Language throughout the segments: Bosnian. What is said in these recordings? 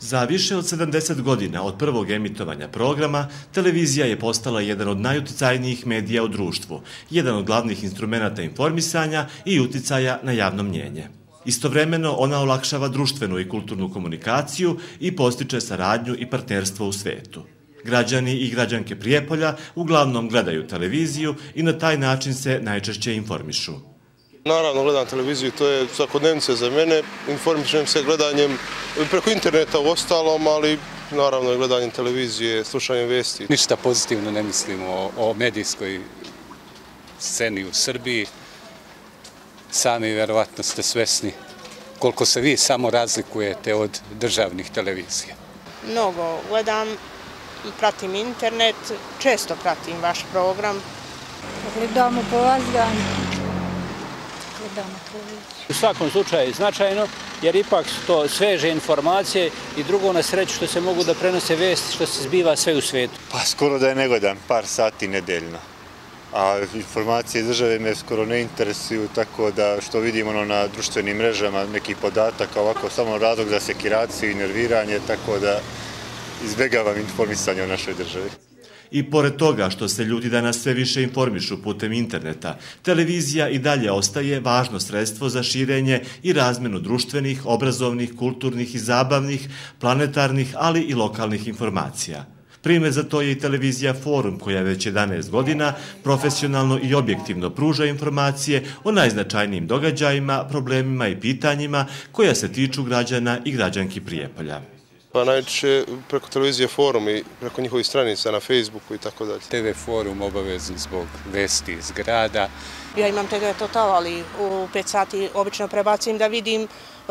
Za više od 70 godina od prvog emitovanja programa, televizija je postala jedan od najuticajnijih medija u društvu, jedan od glavnih instrumenata informisanja i uticaja na javno mnjenje. Istovremeno, ona olakšava društvenu i kulturnu komunikaciju i postiče saradnju i partnerstvo u svetu. Građani i građanke Prijepolja uglavnom gledaju televiziju i na taj način se najčešće informišu. Naravno, gledam televiziju, to je svakodnevnica za mene. Informišem se gledanjem preko interneta u ostalom, ali naravno gledanjem televizije, slušanjem vesti. Ništa pozitivno ne mislim o medijskoj sceni u Srbiji. Sami verovatno ste svesni koliko se vi samo razlikujete od državnih televizija. Mnogo gledam, pratim internet, često pratim vaš program. Gledamo po vas dan. U svakom slučaju je značajno, jer ipak su to sveže informacije i drugo na sreću što se mogu da prenose vesti što se zbiva sve u svetu. Pa skoro da je ne gledam, par sati nedeljno. A informacije države me skoro ne interesuju, tako da što vidimo na društvenim mrežama nekih podataka, ovako samo razlog za sekiraciju i nerviranje, tako da izbjegavam informisanje o našoj državi. I pored toga što se ljudi danas sve više informišu putem interneta, televizija i dalje ostaje važno sredstvo za širenje i razmenu društvenih, obrazovnih, kulturnih i zabavnih, planetarnih, ali i lokalnih informacija. Primer za to je i televizija Forum, koja već 11 godina profesionalno i objektivno pruža informacije o najznačajnijim događajima, problemima i pitanjima koja se tiču građana i građanki Prijepolja. Pa najčešće preko televizije Forum i preko njihovih stranica na Facebooku i tako dalje. TV Forum obavezan zbog vesti iz grada. Ja imam TV Total, ali u 5 sati obično prebacim da vidim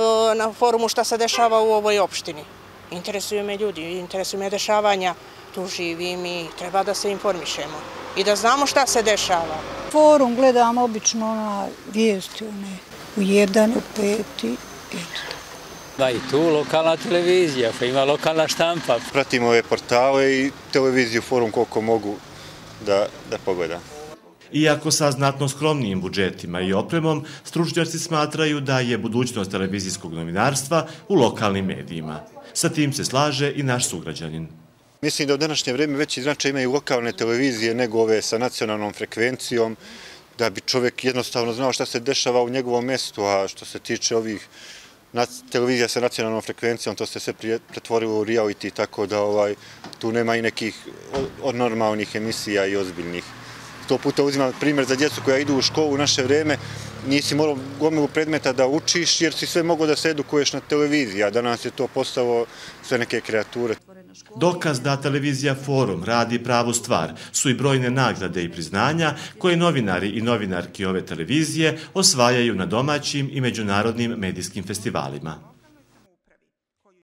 na forumu šta se dešava u ovoj opštini. Interesuju me ljudi, interesuju me dešavanja, tu živim i treba da se informišemo i da znamo šta se dešava. Forum gledam obično na vijesti, u 1, u 5 i eto. Da, i tu lokalna televizija, pa ima lokalna štampa. Pratim ove portale i televiziju Forum koliko mogu da pogledam. Iako sa znatno skromnijim budžetima i opremom, stručnjaci smatraju da je budućnost televizijskog novinarstva u lokalnim medijima. Sa tim se slaže i naš sugrađanin. Mislim da u današnje vreme veći značaj imaju lokalne televizije nego ove sa nacionalnom frekvencijom, da bi čovjek jednostavno znao šta se dešava u njegovom mjestu, a što se tiče ovih televizija sa nacionalnom frekvencijom, to se sve pretvorilo u reality, tako da tu nema i nekih normalnih emisija i ozbiljnih. 100 puta uzimam primjer za djecu koja idu u školu u naše vreme, nisi morao gomilu predmeta da učiš jer si sve mogao da se edukuješ na televiziji, a danas je to postalo sve neke kreature. Dokaz da televizija Forum radi pravu stvar su i brojne nagrade i priznanja koje novinari i novinarki ove televizije osvajaju na domaćim i međunarodnim medijskim festivalima.